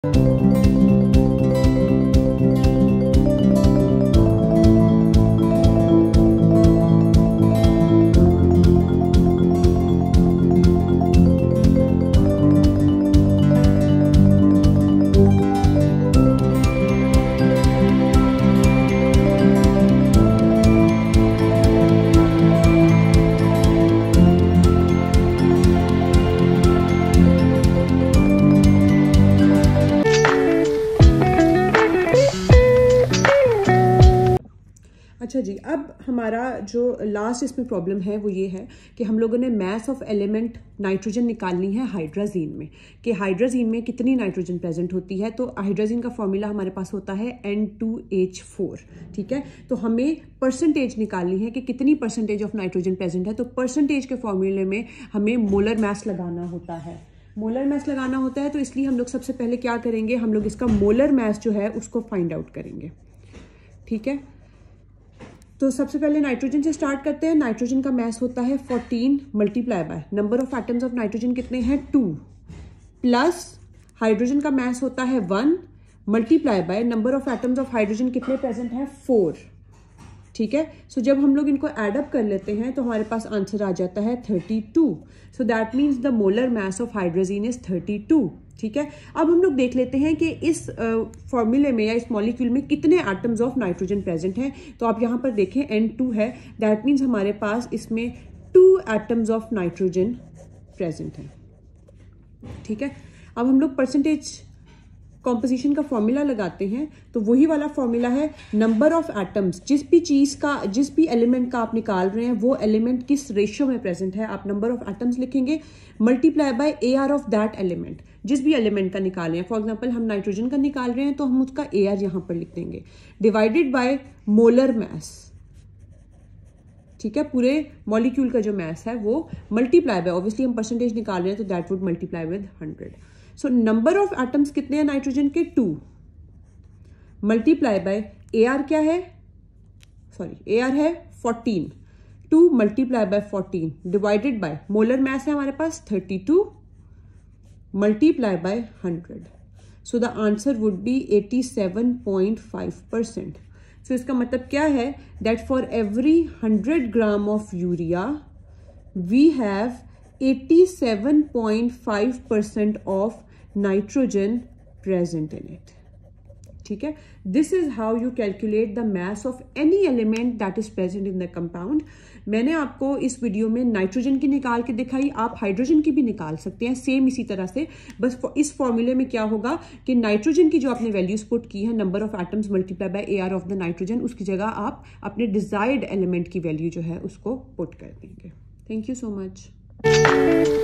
अच्छा जी, अब हमारा जो लास्ट इसमें प्रॉब्लम है वो ये है कि हम लोगों ने मास ऑफ एलिमेंट नाइट्रोजन निकालनी है हाइड्राजीन में, कि हाइड्राजीन में कितनी नाइट्रोजन प्रेजेंट होती है। तो हाइड्राजीन का फॉर्मूला हमारे पास होता है N2H4, ठीक है। तो हमें परसेंटेज निकालनी है कि कितनी परसेंटेज ऑफ नाइट्रोजन प्रेजेंट है। तो परसेंटेज के फॉर्मूले में हमें मोलर मास लगाना होता है, मोलर मास लगाना होता है। तो इसलिए हम लोग सबसे पहले क्या करेंगे, हम लोग इसका मोलर मास जो है उसको फाइंड आउट करेंगे, ठीक है। तो सबसे पहले नाइट्रोजन से स्टार्ट करते हैं। नाइट्रोजन का मास होता है 14 multiply by number of atoms of nitrogen कितने हैं 2, प्लस हाइड्रोजन का मास होता है 1 multiply by number of atoms of hydrogen कितने प्रेजेंट हैं 4, ठीक है। सो जब हम लोग इनको एडअप कर लेते हैं तो हमारे पास आंसर आ जाता है 32। So that means the molar mass of hydrogen is 32, ठीक है। अब हम लोग देख लेते हैं कि इस फॉर्मूले में या इस मॉलिक्यूल में कितने एटम्स ऑफ नाइट्रोजन प्रेजेंट हैं। तो आप यहाँ पर देखें N2 है, दैट मीन्स हमारे पास इसमें 2 एटम्स ऑफ नाइट्रोजन प्रेजेंट हैं, ठीक है। अब हम लोग परसेंटेज कॉम्पोजिशन का फॉर्मूला लगाते हैं। तो वही वाला फॉर्मूला है नंबर ऑफ एटम्स, जिस भी चीज का, जिस भी एलिमेंट का आप निकाल रहे हैं वो एलिमेंट किस रेशियो में प्रेजेंट है, आप नंबर ऑफ एटम्स लिखेंगे multiply by AR of that element. जिस भी एलिमेंट का निकाल रहे हैं, फॉर एग्जांपल हम नाइट्रोजन का निकाल रहे हैं तो हम उसका AR यहां पर लिख देंगे, डिवाइडेड बाय मोलर मास, ठीक है। पूरे मॉलिक्यूल का जो मास है वो मल्टीप्लाई बाय, ऑब्वियसली हम परसेंटेज निकाल रहे हैं तो that would multiply with 100। So number of atoms कितने हैं नाइट्रोजन के 2 मल्टीप्लाई बाय AR क्या है, सॉरी AR है 14, 2 multiply by 14 divided by molar mass है हमारे पास 32 multiply by 100। So the answer would be 87.5%। So इसका मतलब क्या है, that for every 100 gram of urea we have 87.5% of nitrogen present in it, ठीक है। This is how you calculate the mass of any element that is present in the compound. मैंने आपको इस video में नाइट्रोजन की निकाल के दिखाई, आप हाइड्रोजन की भी निकाल सकते हैं सेम इसी तरह से। बस इस फॉर्मूले में क्या होगा कि नाइट्रोजन की जो आपने वैल्यूज पुट की है number of atoms multiply by AR of the nitrogen, उसकी जगह आप अपने डिजायर्ड एलिमेंट की वैल्यू जो है उसको पुट कर देंगे। Thank you so much.